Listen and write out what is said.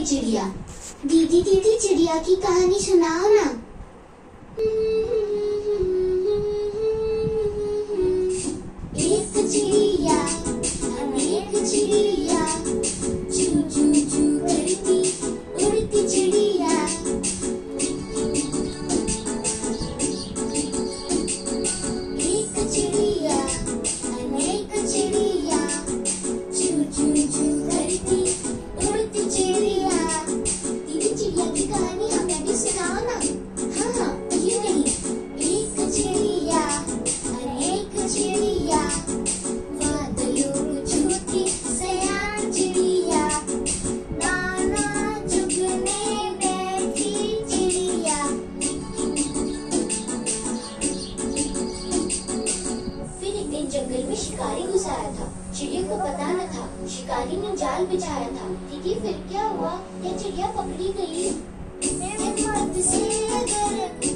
चिड़िया। दीदी दीदी चिड़िया की कहानी सुनाओ ना। एक चिड़िया अनेक चिड़िया, चू चू चू करती उड़ती चिड़िया। एक चिड़िया अनेक चिड़िया, चू चू चू करती उड़ती चिड़िया। दीदी चिड़िया की कहानी हमें भी सुनाओ ना। हाँ, क्यों नहीं। एक चिड़िया अनेक चिड़िया, बादलों को छूती सयान चिड़िया। दाना चुगने बैठी चिड़िया। फिर एक दिन जंगल में शिकारी घुस आया था। चिड़िया को पता न था, शिकारी ने जाल बिछाया था। दीदी फिर क्या हुआ? यह चिड़िया पकड़ी गई। हिम्मत से अगर